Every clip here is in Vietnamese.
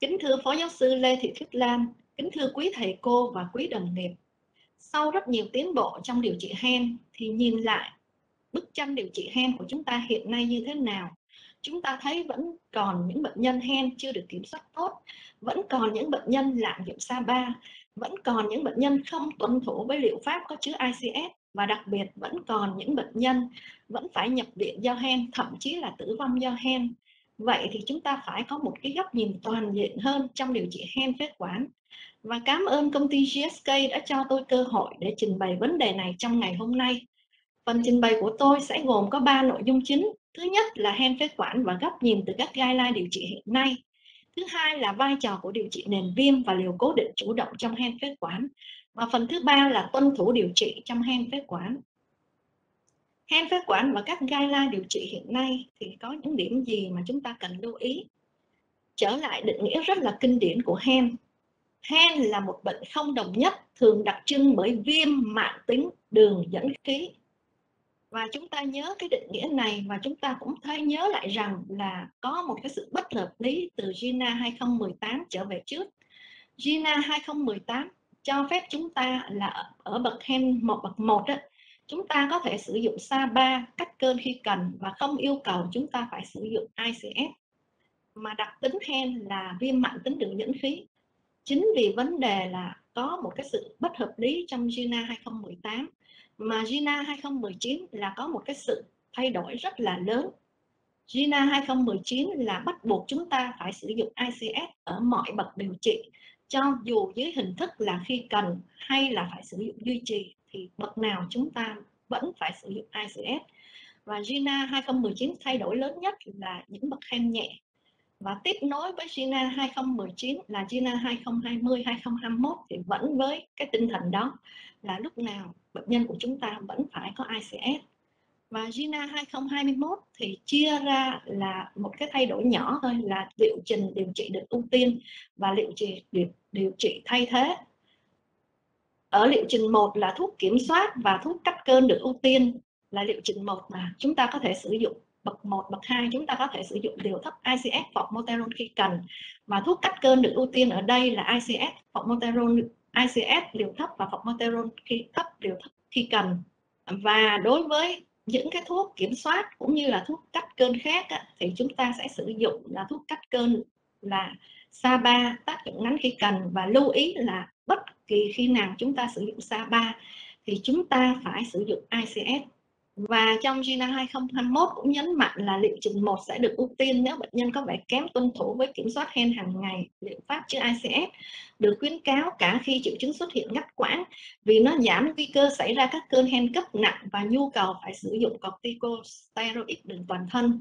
Kính thưa Phó Giáo sư Lê Thị Tuyết Lan, kính thưa quý thầy cô và quý đồng nghiệp. Sau rất nhiều tiến bộ trong điều trị hen thì nhìn lại bức tranh điều trị hen của chúng ta hiện nay như thế nào? Chúng ta thấy vẫn còn những bệnh nhân hen chưa được kiểm soát tốt, vẫn còn những bệnh nhân lạm dụng SABA, vẫn còn những bệnh nhân không tuân thủ với liệu pháp có chứa ICS và đặc biệt vẫn còn những bệnh nhân vẫn phải nhập viện do hen, thậm chí là tử vong do hen. Vậy thì chúng ta phải có một cái góc nhìn toàn diện hơn trong điều trị hen phế quản. Và cảm ơn công ty GSK đã cho tôi cơ hội để trình bày vấn đề này trong ngày hôm nay. Phần trình bày của tôi sẽ gồm có 3 nội dung chính. Thứ nhất là hen phế quản và góc nhìn từ các guideline điều trị hiện nay. Thứ hai là vai trò của điều trị nền viêm và liều cố định chủ động trong hen phế quản. Và phần thứ ba là tuân thủ điều trị trong hen phế quản. Hen phế quản và các guideline điều trị hiện nay thì có những điểm gì mà chúng ta cần lưu ý? Trở lại định nghĩa rất là kinh điển của hen. Hen là một bệnh không đồng nhất, thường đặc trưng bởi viêm mãn tính đường dẫn khí. Và chúng ta nhớ cái định nghĩa này và chúng ta cũng thấy nhớ lại rằng là có một cái sự bất hợp lý từ GINA 2018 trở về trước. GINA 2018 cho phép chúng ta là ở bậc hen bậc 1 đó, chúng ta có thể sử dụng SABA cắt cơn khi cần và không yêu cầu chúng ta phải sử dụng ICS. Mà đặc tính hen là viêm mãn tính đường dẫn khí. Chính vì vấn đề là có một cái sự bất hợp lý trong GINA 2018 mà GINA 2019 là có một cái sự thay đổi rất là lớn. GINA 2019 là bắt buộc chúng ta phải sử dụng ICS ở mọi bậc điều trị, cho dù dưới hình thức là khi cần hay là phải sử dụng duy trì thì bậc nào chúng ta vẫn phải sử dụng ICS. Và GINA 2019 thay đổi lớn nhất là những bậc hen nhẹ. Và tiếp nối với GINA 2019 là GINA 2020, 2021 thì vẫn với cái tinh thần đó là lúc nào bệnh nhân của chúng ta vẫn phải có ICS. Và GINA 2021 thì chia ra là một cái thay đổi nhỏ thôi là liệu trình điều trị được ưu tiên và điều trị thay thế. Ở liệu trình 1 là thuốc kiểm soát và thuốc cắt cơn được ưu tiên là liệu trình 1 mà chúng ta có thể sử dụng bậc 1, bậc 2 chúng ta có thể sử dụng liều thấp ICS formoterol khi cần. Mà thuốc cắt cơn được ưu tiên ở đây là ICS formoterol, ICS liều thấp và formoterol khi thấp liều thấp khi cần. Và đối với những cái thuốc kiểm soát cũng như là thuốc cắt cơn khác thì chúng ta sẽ sử dụng là thuốc cắt cơn là SABA tác dụng ngắn khi cần, và lưu ý là bất kỳ khi nào chúng ta sử dụng SABA thì chúng ta phải sử dụng ICS. Và trong GINA 2021 cũng nhấn mạnh là liệu trình 1 sẽ được ưu tiên nếu bệnh nhân có vẻ kém tuân thủ với kiểm soát hen hàng ngày. Liệu pháp chứa ICS được khuyến cáo cả khi triệu chứng xuất hiện ngắt quãng vì nó giảm nguy cơ xảy ra các cơn hen cấp nặng và nhu cầu phải sử dụng corticosteroid đường toàn thân.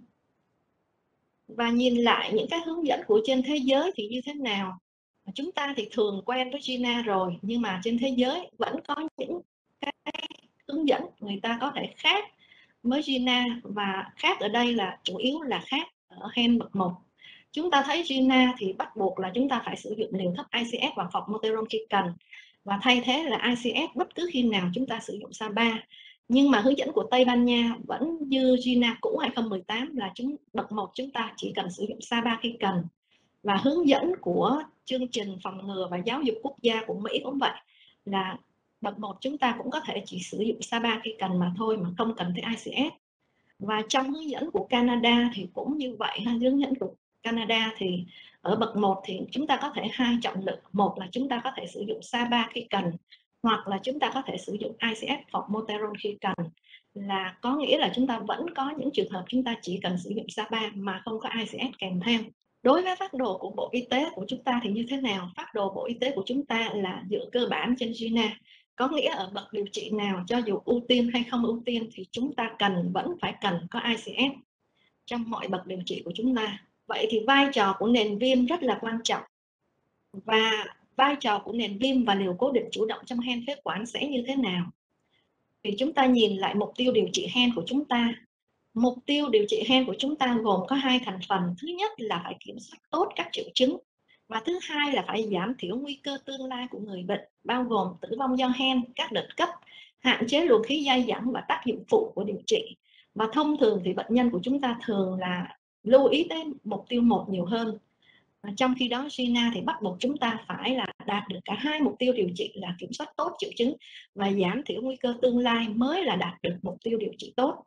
Và nhìn lại những cái hướng dẫn của trên thế giới thì như thế nào? Chúng ta thì thường quen với GINA rồi, nhưng mà trên thế giới vẫn có những cái hướng dẫn người ta có thể khác với GINA, và khác ở đây là chủ yếu là khác ở hen bậc 1. Chúng ta thấy GINA thì bắt buộc là chúng ta phải sử dụng liều thấp ICS và formoterol khi cần, và thay thế là ICS bất cứ khi nào chúng ta sử dụng SABA. Nhưng mà hướng dẫn của Tây Ban Nha vẫn như GINA cũ 2018 là bậc 1 chúng ta chỉ cần sử dụng SABA khi cần. Và hướng dẫn của chương trình phòng ngừa và giáo dục quốc gia của Mỹ cũng vậy, là bậc 1 chúng ta cũng có thể chỉ sử dụng SABA khi cần mà thôi, mà không cần tới ICS. Và trong hướng dẫn của Canada thì cũng như vậy, hướng dẫn của Canada thì ở bậc 1 thì chúng ta có thể hai chọn lựa. Một là chúng ta có thể sử dụng SABA khi cần, hoặc là chúng ta có thể sử dụng ICS formoterol khi cần. Là có nghĩa là chúng ta vẫn có những trường hợp chúng ta chỉ cần sử dụng SABA mà không có ICS kèm theo. Đối với phác đồ của Bộ Y tế của chúng ta thì như thế nào? Phác đồ Bộ Y tế của chúng ta là dựa cơ bản trên GINA. Có nghĩa ở bậc điều trị nào, cho dù ưu tiên hay không ưu tiên thì chúng ta vẫn phải cần có ICS trong mọi bậc điều trị của chúng ta. Vậy thì vai trò của nền viêm rất là quan trọng. Và vai trò của nền viêm và liều cố định chủ động trong hen phế quản sẽ như thế nào? Thì chúng ta nhìn lại mục tiêu điều trị hen của chúng ta. Mục tiêu điều trị hen của chúng ta gồm có hai thành phần. Thứ nhất là phải kiểm soát tốt các triệu chứng. Và thứ hai là phải giảm thiểu nguy cơ tương lai của người bệnh, bao gồm tử vong do hen, các đợt cấp, hạn chế luồng khí dai dẳng và tác dụng phụ của điều trị. Và thông thường thì bệnh nhân của chúng ta thường là lưu ý đến mục tiêu 1 nhiều hơn. Và trong khi đó GINA thì bắt buộc chúng ta phải là đạt được cả hai mục tiêu điều trị là kiểm soát tốt triệu chứng và giảm thiểu nguy cơ tương lai mới là đạt được mục tiêu điều trị tốt.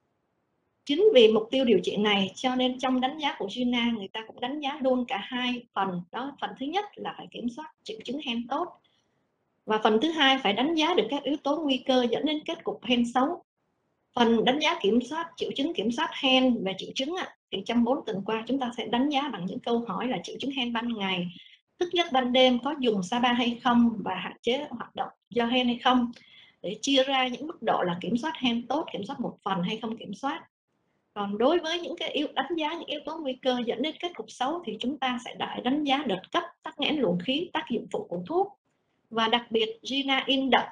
Chính vì mục tiêu điều trị này cho nên trong đánh giá của GINA người ta cũng đánh giá luôn cả hai phần đó. Phần thứ nhất là phải kiểm soát triệu chứng hen tốt, và phần thứ hai phải đánh giá được các yếu tố nguy cơ dẫn đến kết cục hen xấu. Phần đánh giá kiểm soát triệu chứng, kiểm soát hen về triệu chứng thì trong 4 tuần qua chúng ta sẽ đánh giá bằng những câu hỏi là triệu chứng hen ban ngày, thức giấc ban đêm, có dùng SABA hay không và hạn chế hoạt động do hen hay không, để chia ra những mức độ là kiểm soát hen tốt, kiểm soát một phần hay không kiểm soát. Còn đối với những cái đánh giá những yếu tố nguy cơ dẫn đến kết cục xấu thì chúng ta sẽ đại đánh giá đợt cấp, tắc nghẽn luồng khí, tác dụng phụ của thuốc. Và đặc biệt GINA in đậm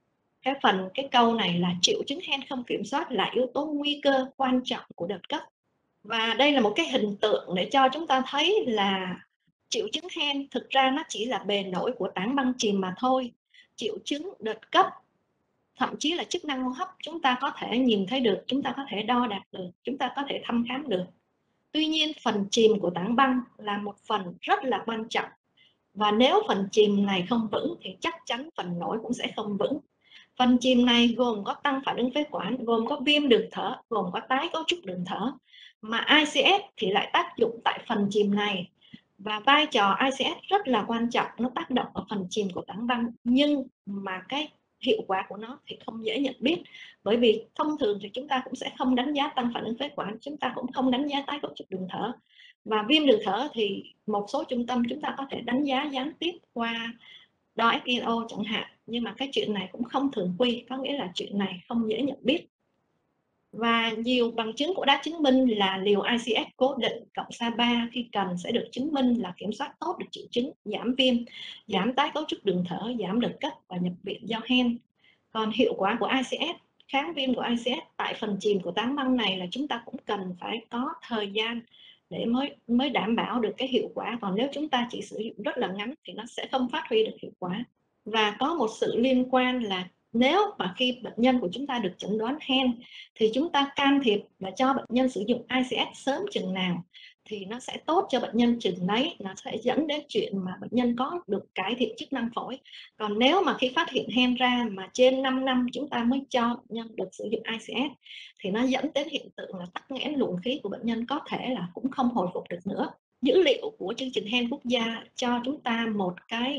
cái câu này là triệu chứng hen không kiểm soát là yếu tố nguy cơ quan trọng của đợt cấp. Và đây là một cái hình tượng để cho chúng ta thấy là triệu chứng hen thực ra nó chỉ là bề nổi của tảng băng chìm mà thôi. Triệu chứng đợt cấp, thậm chí là chức năng hô hấp chúng ta có thể nhìn thấy được, chúng ta có thể đo đạc được, chúng ta có thể thăm khám được. Tuy nhiên phần chìm của tảng băng là một phần rất là quan trọng, và nếu phần chìm này không vững thì chắc chắn phần nổi cũng sẽ không vững. Phần chìm này gồm có tăng phản ứng phế quản, gồm có viêm đường thở, gồm có tái cấu trúc đường thở, mà ICS thì lại tác dụng tại phần chìm này, và vai trò ICS rất là quan trọng, nó tác động ở phần chìm của tảng băng, nhưng mà cái hiệu quả của nó thì không dễ nhận biết, bởi vì thông thường thì chúng ta cũng sẽ không đánh giá tăng phản ứng phế quản, chúng ta cũng không đánh giá tái cấu trúc đường thở, và viêm đường thở thì một số trung tâm chúng ta có thể đánh giá gián tiếp qua đo SpO chẳng hạn, nhưng mà cái chuyện này cũng không thường quy, có nghĩa là chuyện này không dễ nhận biết. Và nhiều bằng chứng cũng đã chứng minh là liều ICS cố định cộng SABA khi cần sẽ được chứng minh là kiểm soát tốt được triệu chứng, giảm viêm, giảm tái cấu trúc đường thở, giảm đợt cấp và nhập viện do hen. Còn hiệu quả của ICS, kháng viêm của ICS tại phần chìm của tảng băng này là chúng ta cũng cần phải có thời gian để mới đảm bảo được cái hiệu quả. Còn nếu chúng ta chỉ sử dụng rất là ngắn thì nó sẽ không phát huy được hiệu quả. Và có một sự liên quan là nếu mà khi bệnh nhân của chúng ta được chẩn đoán hen thì chúng ta can thiệp và cho bệnh nhân sử dụng ICS sớm chừng nào thì nó sẽ tốt cho bệnh nhân chừng đấy, nó sẽ dẫn đến chuyện mà bệnh nhân có được cải thiện chức năng phổi. Còn nếu mà khi phát hiện hen ra mà trên 5 năm chúng ta mới cho bệnh nhân được sử dụng ICS thì nó dẫn đến hiện tượng là tắc nghẽn luồng khí của bệnh nhân có thể là cũng không hồi phục được nữa. Dữ liệu của chương trình hen quốc gia cho chúng ta một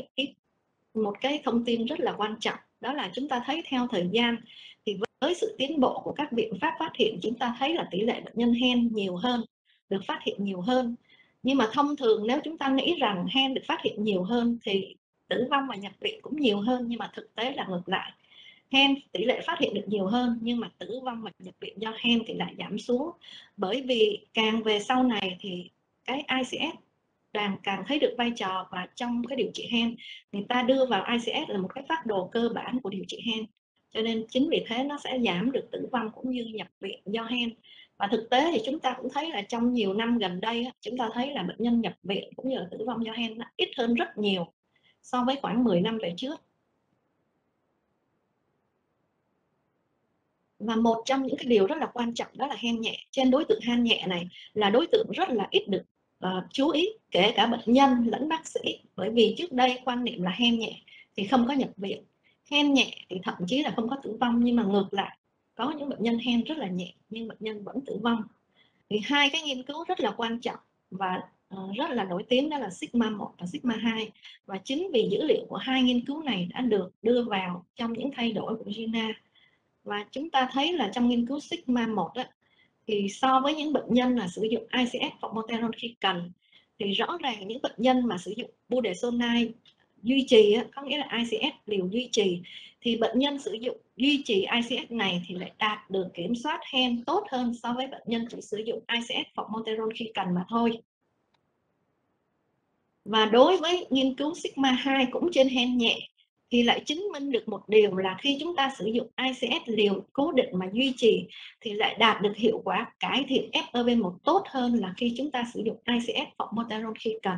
cái thông tin rất là quan trọng, đó là chúng ta thấy theo thời gian thì với sự tiến bộ của các biện pháp phát hiện, chúng ta thấy là tỷ lệ bệnh nhân hen nhiều hơn, được phát hiện nhiều hơn. Nhưng mà thông thường nếu chúng ta nghĩ rằng hen được phát hiện nhiều hơn thì tử vong và nhập viện cũng nhiều hơn, nhưng mà thực tế là ngược lại. Hen tỷ lệ phát hiện được nhiều hơn nhưng mà tử vong và nhập viện do hen thì lại giảm xuống, bởi vì càng về sau này thì cái ICS càng thấy được vai trò, và trong cái điều trị hen người ta đưa vào ICS là một cái phác đồ cơ bản của điều trị hen, cho nên chính vì thế nó sẽ giảm được tử vong cũng như nhập viện do hen. Và thực tế thì chúng ta cũng thấy là trong nhiều năm gần đây chúng ta thấy là bệnh nhân nhập viện cũng như là tử vong do hen nó ít hơn rất nhiều so với khoảng 10 năm về trước. Và một trong những cái điều rất là quan trọng đó là hen nhẹ. Trên đối tượng hen nhẹ này là đối tượng rất là ít được chú ý, kể cả bệnh nhân lẫn bác sĩ, bởi vì trước đây quan niệm là hen nhẹ thì không có nhập viện, hen nhẹ thì thậm chí là không có tử vong, nhưng mà ngược lại có những bệnh nhân hen rất là nhẹ nhưng bệnh nhân vẫn tử vong. Thì hai cái nghiên cứu rất là quan trọng và rất là nổi tiếng đó là Sigma 1 và Sigma 2, và chính vì dữ liệu của hai nghiên cứu này đã được đưa vào trong những thay đổi của GINA. Và chúng ta thấy là trong nghiên cứu Sigma 1 thì so với những bệnh nhân là sử dụng ICS formoterol khi cần, thì rõ ràng những bệnh nhân mà sử dụng budesonide duy trì, có nghĩa là ICS liều duy trì, thì bệnh nhân sử dụng duy trì ICS này thì lại đạt được kiểm soát hen tốt hơn so với bệnh nhân chỉ sử dụng ICS formoterol khi cần mà thôi. Và đối với nghiên cứu Sigma 2 cũng trên hen nhẹ thì lại chứng minh được một điều là khi chúng ta sử dụng ICS liều cố định mà duy trì thì lại đạt được hiệu quả cải thiện FEV1 tốt hơn là khi chúng ta sử dụng ICS formoterol khi cần.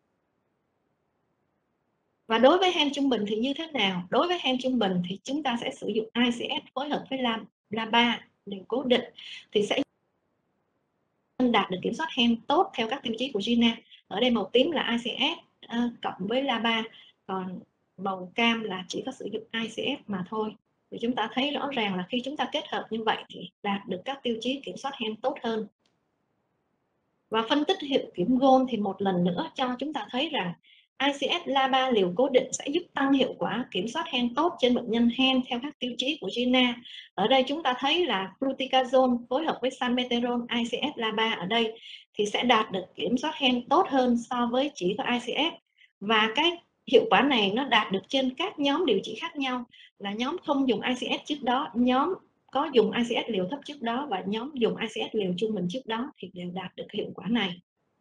Và đối với hen trung bình thì như thế nào? Đối với hen trung bình thì chúng ta sẽ sử dụng ICS phối hợp với LABA liều cố định thì sẽ đạt được kiểm soát hen tốt theo các tiêu chí của GINA. Ở đây màu tím là ICS cộng với LABA, còn màu cam là chỉ có sử dụng ICS mà thôi. Thì chúng ta thấy rõ ràng là khi chúng ta kết hợp như vậy thì đạt được các tiêu chí kiểm soát hen tốt hơn. Và phân tích hiệu kiểm goal thì một lần nữa cho chúng ta thấy rằng ICS LABA liều cố định sẽ giúp tăng hiệu quả kiểm soát hen tốt trên bệnh nhân hen theo các tiêu chí của GINA. Ở đây chúng ta thấy là fluticasone phối hợp với salmeterol ICS LABA ở đây thì sẽ đạt được kiểm soát hen tốt hơn so với chỉ có ICS. Và cái hiệu quả này nó đạt được trên các nhóm điều trị khác nhau, là nhóm không dùng ICS trước đó, nhóm có dùng ICS liều thấp trước đó và nhóm dùng ICS liều trung bình trước đó thì đều đạt được hiệu quả này.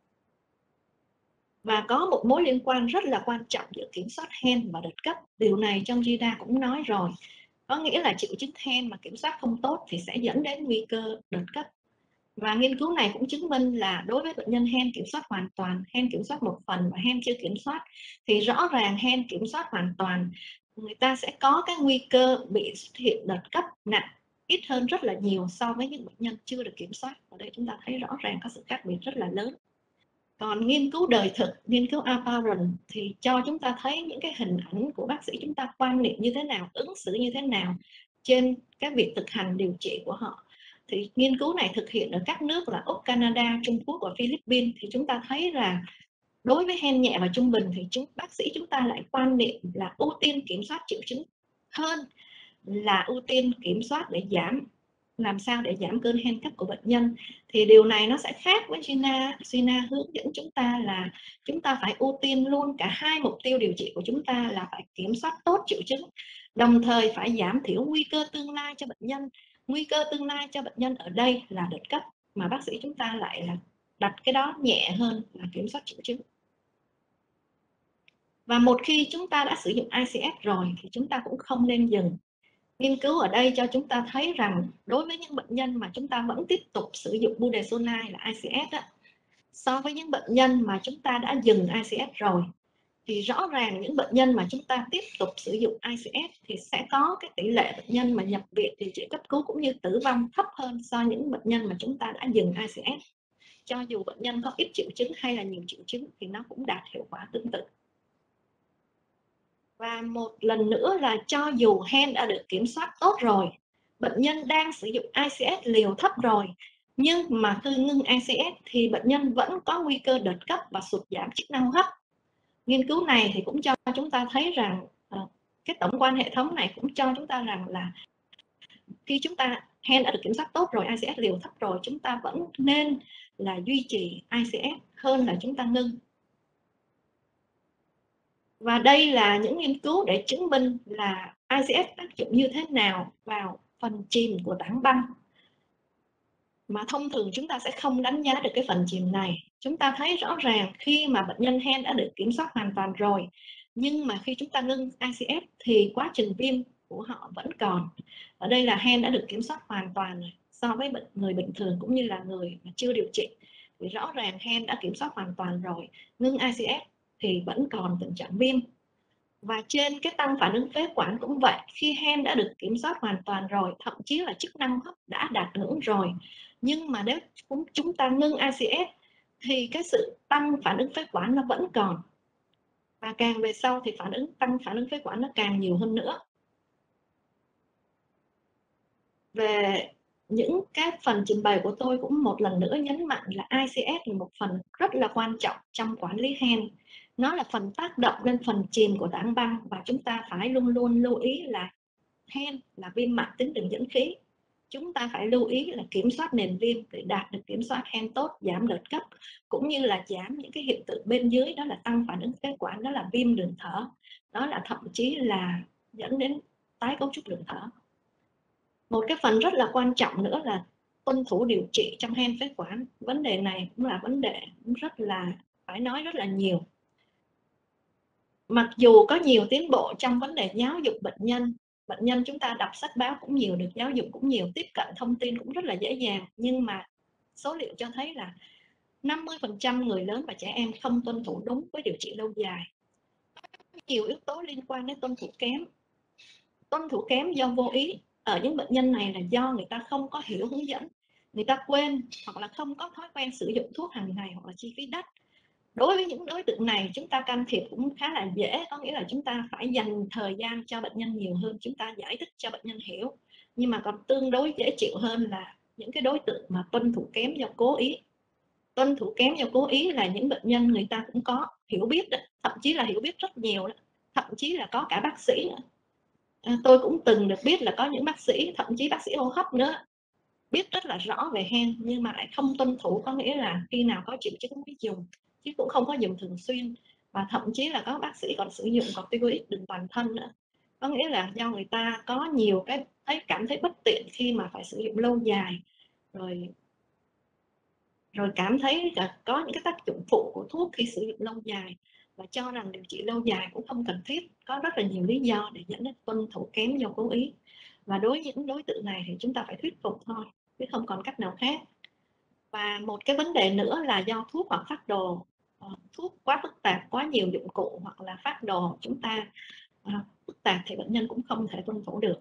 Và có một mối liên quan rất là quan trọng giữa kiểm soát hen và đợt cấp. Điều này trong GINA cũng nói rồi. Có nghĩa là triệu chứng hen mà kiểm soát không tốt thì sẽ dẫn đến nguy cơ đợt cấp. Và nghiên cứu này cũng chứng minh là đối với bệnh nhân hen kiểm soát hoàn toàn, hen kiểm soát một phần và hen chưa kiểm soát, thì rõ ràng hen kiểm soát hoàn toàn, người ta sẽ có cái nguy cơ bị xuất hiện đợt cấp nặng ít hơn rất là nhiều so với những bệnh nhân chưa được kiểm soát. Ở đây chúng ta thấy rõ ràng có sự khác biệt rất là lớn. Còn nghiên cứu đời thực, nghiên cứu apparent thì cho chúng ta thấy những cái hình ảnh của bác sĩ chúng ta quan niệm như thế nào, ứng xử như thế nào trên cái việc thực hành điều trị của họ. Thì nghiên cứu này thực hiện ở các nước là Úc, Canada, Trung Quốc và Philippines, thì chúng ta thấy là đối với hen nhẹ và trung bình thì bác sĩ chúng ta lại quan niệm là ưu tiên kiểm soát triệu chứng hơn là ưu tiên kiểm soát để làm sao để giảm cơn hen cấp của bệnh nhân. Thì điều này nó sẽ khác với GINA hướng dẫn chúng ta là chúng ta phải ưu tiên luôn cả hai mục tiêu điều trị của chúng ta là phải kiểm soát tốt triệu chứng, đồng thời phải giảm thiểu nguy cơ tương lai cho bệnh nhân. Nguy cơ tương lai cho bệnh nhân ở đây là đợt cấp, mà bác sĩ chúng ta lại là đặt cái đó nhẹ hơn là kiểm soát triệu chứng. Và một khi chúng ta đã sử dụng ICS rồi thì chúng ta cũng không nên dừng. Nghiên cứu ở đây cho chúng ta thấy rằng đối với những bệnh nhân mà chúng ta vẫn tiếp tục sử dụng budesonide là ICS đó, so với những bệnh nhân mà chúng ta đã dừng ICS rồi, thì rõ ràng những bệnh nhân mà chúng ta tiếp tục sử dụng ICS thì sẽ có cái tỷ lệ bệnh nhân mà nhập viện điều trị cấp cứu cũng như tử vong thấp hơn so với những bệnh nhân mà chúng ta đã dừng ICS. Cho dù bệnh nhân có ít triệu chứng hay là nhiều triệu chứng thì nó cũng đạt hiệu quả tương tự. Và một lần nữa là cho dù hen đã được kiểm soát tốt rồi, bệnh nhân đang sử dụng ICS liều thấp rồi, nhưng mà khi ngưng ICS thì bệnh nhân vẫn có nguy cơ đợt cấp và sụt giảm chức năng hô hấp. Nghiên cứu này thì cũng cho chúng ta thấy rằng cái tổng quan hệ thống này cũng cho chúng ta rằng là khi chúng ta hen đã được kiểm soát tốt rồi, ICS liều thấp rồi, chúng ta vẫn nên là duy trì ICS hơn là chúng ta ngưng. Và đây là những nghiên cứu để chứng minh là ICS tác dụng như thế nào vào phần chìm của tảng băng. Mà thông thường chúng ta sẽ không đánh giá được cái phần chìm này. Chúng ta thấy rõ ràng khi mà bệnh nhân hen đã được kiểm soát hoàn toàn rồi, nhưng mà khi chúng ta ngưng ICS thì quá trình viêm của họ vẫn còn. Ở đây là hen đã được kiểm soát hoàn toàn rồi. So với người bình thường cũng như là người mà chưa điều trị thì rõ ràng hen đã kiểm soát hoàn toàn rồi, ngưng ICS thì vẫn còn tình trạng viêm. Và trên cái tăng phản ứng phế quản cũng vậy, khi hen đã được kiểm soát hoàn toàn rồi, thậm chí là chức năng hấp đã đạt ngưỡng rồi, nhưng mà nếu chúng ta ngưng ICS thì cái sự tăng phản ứng phế quản nó vẫn còn, và càng về sau thì tăng phản ứng phế quản nó càng nhiều hơn nữa. Về những cái phần trình bày của tôi cũng một lần nữa nhấn mạnh là ICS là một phần rất là quan trọng trong quản lý hen. Nó là phần tác động lên phần chìm của tảng băng, và chúng ta phải luôn luôn lưu ý là hen là viêm mãn tính đường dẫn khí. Chúng ta phải lưu ý là kiểm soát nền viêm để đạt được kiểm soát hen tốt, giảm đợt cấp, cũng như là giảm những cái hiện tượng bên dưới, đó là tăng phản ứng phế quản, đó là viêm đường thở, đó là thậm chí là dẫn đến tái cấu trúc đường thở. Một cái phần rất là quan trọng nữa là tuân thủ điều trị trong hen phế quản. Vấn đề này cũng là vấn đề rất là phải nói rất là nhiều. Mặc dù có nhiều tiến bộ trong vấn đề giáo dục bệnh nhân chúng ta đọc sách báo cũng nhiều, được giáo dục cũng nhiều, tiếp cận thông tin cũng rất là dễ dàng, nhưng mà số liệu cho thấy là 50% người lớn và trẻ em không tuân thủ đúng với điều trị lâu dài. Nhiều yếu tố liên quan đến tuân thủ kém. Tuân thủ kém do vô ý ở những bệnh nhân này là do người ta không có hiểu hướng dẫn, người ta quên, hoặc là không có thói quen sử dụng thuốc hàng ngày, hoặc là chi phí đắt. Đối với những đối tượng này chúng ta can thiệp cũng khá là dễ, có nghĩa là chúng ta phải dành thời gian cho bệnh nhân nhiều hơn, chúng ta giải thích cho bệnh nhân hiểu. Nhưng mà còn tương đối dễ chịu hơn là những cái đối tượng mà tuân thủ kém do cố ý. Tuân thủ kém do cố ý là những bệnh nhân người ta cũng có hiểu biết đó, thậm chí là hiểu biết rất nhiều đó, thậm chí là có cả bác sĩ nữa. Tôi cũng từng được biết là có những bác sĩ, thậm chí bác sĩ hô hấp nữa, biết rất là rõ về hen nhưng mà lại không tuân thủ, có nghĩa là khi nào có triệu chứng mới dùng chứ cũng không có dùng thường xuyên. Và thậm chí là có bác sĩ còn sử dụng corticoid đường toàn thân nữa, có nghĩa là do người ta có nhiều cái cảm thấy bất tiện khi mà phải sử dụng lâu dài, rồi cảm thấy có những cái tác dụng phụ của thuốc khi sử dụng lâu dài, và cho rằng điều trị lâu dài cũng không cần thiết. Có rất là nhiều lý do để dẫn đến tuân thủ kém do cố ý, và đối với những đối tượng này thì chúng ta phải thuyết phục thôi chứ không còn cách nào khác. Và một cái vấn đề nữa là do thuốc hoặc phác đồ, thuốc quá phức tạp, quá nhiều dụng cụ, hoặc là phác đồ chúng ta phức tạp thì bệnh nhân cũng không thể tuân thủ được.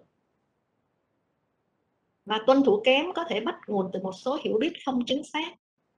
Và tuân thủ kém có thể bắt nguồn từ một số hiểu biết không chính xác.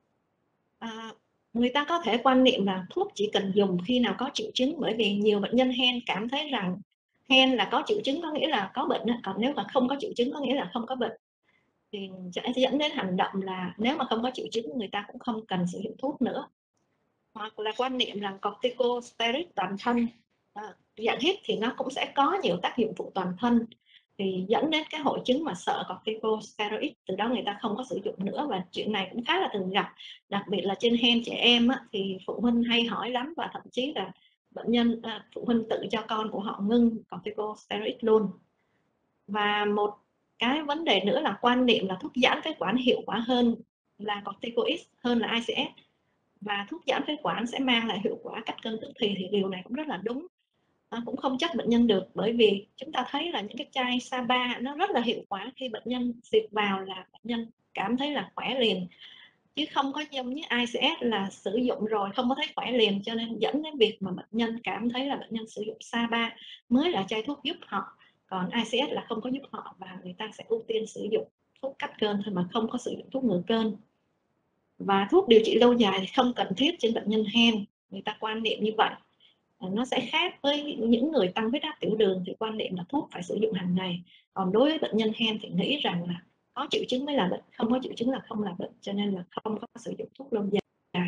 Người ta có thể quan niệm là thuốc chỉ cần dùng khi nào có triệu chứng, bởi vì nhiều bệnh nhân hen cảm thấy rằng hen là có triệu chứng có nghĩa là có bệnh, còn nếu mà không có triệu chứng có nghĩa là không có bệnh, thì sẽ dẫn đến hành động là nếu mà không có triệu chứng người ta cũng không cần sử dụng thuốc nữa. Hoặc là quan niệm rằng corticosteroid toàn thân, dạng hít thì nó cũng sẽ có nhiều tác dụng phụ toàn thân, thì dẫn đến cái hội chứng mà sợ corticosteroid, từ đó người ta không có sử dụng nữa. Và chuyện này cũng khá là thường gặp, đặc biệt là trên hen trẻ em thì phụ huynh hay hỏi lắm, và thậm chí là bệnh nhân phụ huynh tự cho con của họ ngưng corticosteroid luôn. Và một cái vấn đề nữa là quan niệm là thuốc giãn phế quản hiệu quả hơn là corticoid, hơn là ICS, và thuốc giãn phế quản sẽ mang lại hiệu quả cắt cơn tức thì điều này cũng rất là đúng. Cũng không trách bệnh nhân được, bởi vì chúng ta thấy là những cái chai Saba nó rất là hiệu quả, khi bệnh nhân xịt vào là bệnh nhân cảm thấy là khỏe liền, chứ không có giống như ICS là sử dụng rồi không có thấy khỏe liền, cho nên dẫn đến việc mà bệnh nhân cảm thấy là bệnh nhân sử dụng Saba mới là chai thuốc giúp họ, còn ICS là không có giúp họ, và người ta sẽ ưu tiên sử dụng thuốc cắt cơn thôi mà không có sử dụng thuốc ngừa cơn. Và thuốc điều trị lâu dài thì không cần thiết trên bệnh nhân hen, người ta quan niệm như vậy. Nó sẽ khác với những người tăng huyết áp tiểu đường thì quan niệm là thuốc phải sử dụng hàng ngày, còn đối với bệnh nhân hen thì nghĩ rằng là có triệu chứng mới là bệnh, không có triệu chứng là không là bệnh, cho nên là không có sử dụng thuốc lâu dài.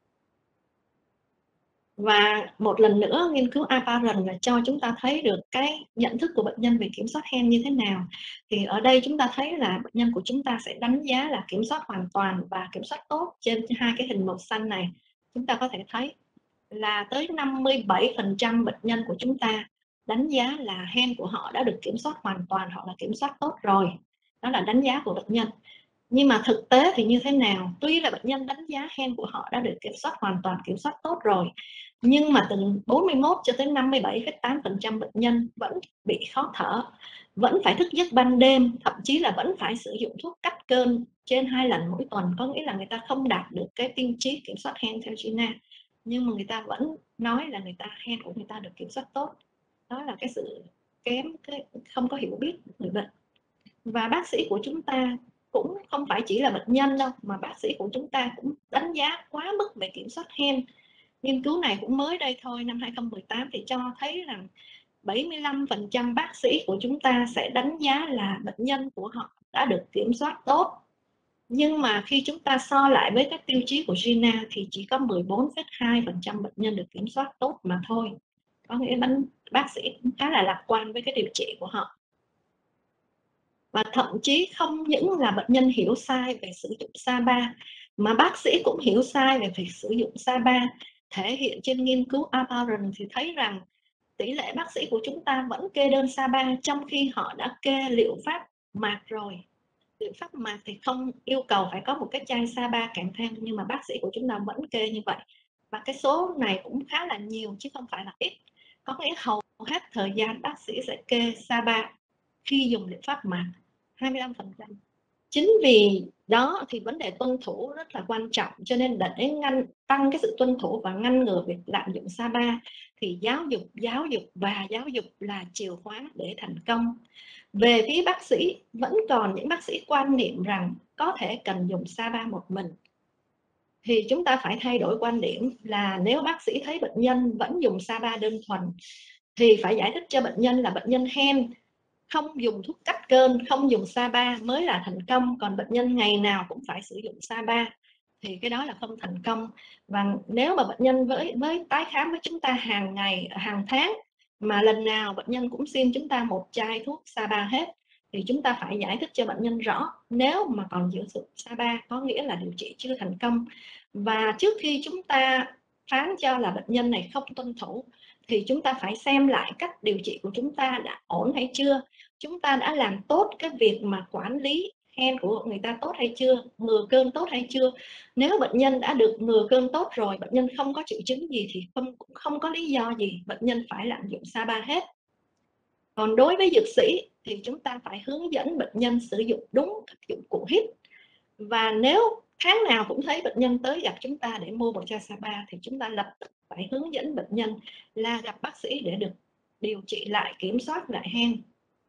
Và một lần nữa nghiên cứu Apparent là cho chúng ta thấy được cái nhận thức của bệnh nhân về kiểm soát hen như thế nào. Thì ở đây chúng ta thấy là bệnh nhân của chúng ta sẽ đánh giá là kiểm soát hoàn toàn và kiểm soát tốt. Trên hai cái hình màu xanh này chúng ta có thể thấy là tới 57% bệnh nhân của chúng ta đánh giá là hen của họ đã được kiểm soát hoàn toàn hoặc là kiểm soát tốt rồi. Đó là đánh giá của bệnh nhân. Nhưng mà thực tế thì như thế nào? Tuy là bệnh nhân đánh giá hen của họ đã được kiểm soát hoàn toàn, kiểm soát tốt rồi, nhưng mà từ 41 cho tới 57,8% bệnh nhân vẫn bị khó thở, vẫn phải thức giấc ban đêm, thậm chí là vẫn phải sử dụng thuốc cắt cơn trên 2 lần mỗi tuần. Có nghĩa là người ta không đạt được cái tiêu chí kiểm soát hen theo GINA, nhưng mà người ta vẫn nói là hen của người ta được kiểm soát tốt. Đó là cái sự kém, không có hiểu biết người bệnh. Và bác sĩ của chúng ta cũng không phải chỉ là bệnh nhân đâu, mà bác sĩ của chúng ta cũng đánh giá quá mức về kiểm soát hen. Nghiên cứu này cũng mới đây thôi, năm 2018 thì cho thấy rằng 75% bác sĩ của chúng ta sẽ đánh giá là bệnh nhân của họ đã được kiểm soát tốt. Nhưng mà khi chúng ta so lại với các tiêu chí của GINA thì chỉ có 14,2% bệnh nhân được kiểm soát tốt mà thôi. Có nghĩa bác sĩ cũng khá là lạc quan với cái điều trị của họ. Và thậm chí không những là bệnh nhân hiểu sai về sử dụng Saba, mà bác sĩ cũng hiểu sai về việc sử dụng Saba. Thể hiện trên nghiên cứu Apparent thì thấy rằng tỷ lệ bác sĩ của chúng ta vẫn kê đơn Saba trong khi họ đã kê liệu pháp mạc rồi. Liệu pháp mạc thì không yêu cầu phải có một cái chai Saba kèm theo, nhưng mà bác sĩ của chúng ta vẫn kê như vậy. Và cái số này cũng khá là nhiều chứ không phải là ít. Có nghĩa hầu hết thời gian bác sĩ sẽ kê Saba khi dùng liệu pháp mạc, 25%. Chính vì đó thì vấn đề tuân thủ rất là quan trọng, cho nên để tăng cái sự tuân thủ và ngăn ngừa việc lạm dụng Saba thì giáo dục là chìa khóa để thành công. Về phía bác sĩ, vẫn còn những bác sĩ quan niệm rằng có thể cần dùng Saba một mình. thì chúng ta phải thay đổi quan điểm là nếu bác sĩ thấy bệnh nhân vẫn dùng SABA đơn thuần thì phải giải thích cho bệnh nhân là bệnh nhân hen không dùng thuốc cắt cơn, không dùng SABA mới là thành công, còn bệnh nhân ngày nào cũng phải sử dụng SABA thì cái đó là không thành công. Và nếu mà bệnh nhân với tái khám với chúng ta hàng ngày, hàng tháng, mà lần nào bệnh nhân cũng xin chúng ta một chai thuốc SABA hết, thì chúng ta phải giải thích cho bệnh nhân rõ nếu mà còn sử dụng SABA có nghĩa là điều trị chưa thành công. Và trước khi chúng ta phán cho là bệnh nhân này không tuân thủ thì chúng ta phải xem lại cách điều trị của chúng ta đã ổn hay chưa, chúng ta đã làm tốt cái việc mà quản lý hen của người ta tốt hay chưa, ngừa cơn tốt hay chưa. Nếu bệnh nhân đã được ngừa cơn tốt rồi, bệnh nhân không có triệu chứng gì thì cũng không có lý do gì bệnh nhân phải lạm dụng SABA hết. Còn đối với dược sĩ thì chúng ta phải hướng dẫn bệnh nhân sử dụng đúng các dụng cụ hít. Và nếu tháng nào cũng thấy bệnh nhân tới gặp chúng ta để mua một chai SABA thì chúng ta lập tức phải hướng dẫn bệnh nhân là gặp bác sĩ để được điều trị lại, kiểm soát lại hen.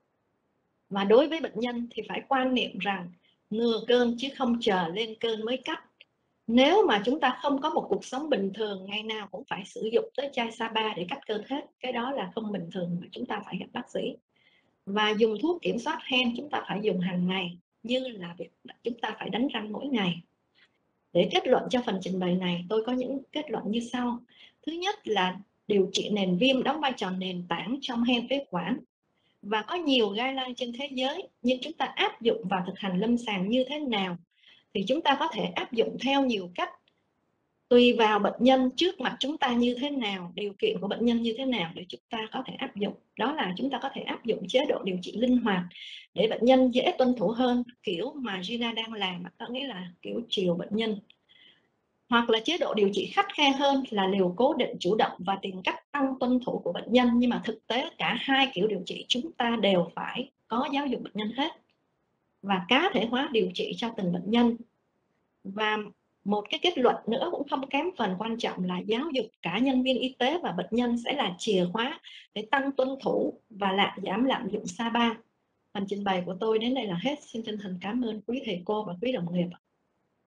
Và đối với bệnh nhân thì phải quan niệm rằng ngừa cơn chứ không chờ lên cơn mới cắt. Nếu mà chúng ta không có một cuộc sống bình thường, ngày nào cũng phải sử dụng tới chai SABA để cắt cơn hết, cái đó là không bình thường mà chúng ta phải gặp bác sĩ. Và dùng thuốc kiểm soát hen chúng ta phải dùng hàng ngày, như là việc chúng ta phải đánh răng mỗi ngày. Để kết luận cho phần trình bày này, tôi có những kết luận như sau. Thứ nhất là điều trị nền viêm đóng vai trò nền tảng trong hen phế quản. Và có nhiều guideline trên thế giới, nhưng chúng ta áp dụng vào thực hành lâm sàng như thế nào thì chúng ta có thể áp dụng theo nhiều cách, tùy vào bệnh nhân trước mặt chúng ta như thế nào, điều kiện của bệnh nhân như thế nào để chúng ta có thể áp dụng. Đó là chúng ta có thể áp dụng chế độ điều trị linh hoạt để bệnh nhân dễ tuân thủ hơn, kiểu mà Gina đang làm, có nghĩa là kiểu chiều bệnh nhân. Hoặc là chế độ điều trị khắt khe hơn là liều cố định chủ động và tìm cách tăng tuân thủ của bệnh nhân. Nhưng mà thực tế cả hai kiểu điều trị chúng ta đều phải có giáo dục bệnh nhân hết và cá thể hóa điều trị cho từng bệnh nhân. Và một cái kết luận nữa cũng không kém phần quan trọng là giáo dục cả nhân viên y tế và bệnh nhân sẽ là chìa khóa để tăng tuân thủ và giảm lạm dụng SABA. Phần trình bày của tôi đến đây là hết. Xin chân thành cảm ơn quý thầy cô và quý đồng nghiệp.